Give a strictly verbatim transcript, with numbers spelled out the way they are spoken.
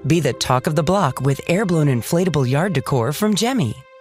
Be the talk of the block with Airblown inflatable yard decor from Gemmy.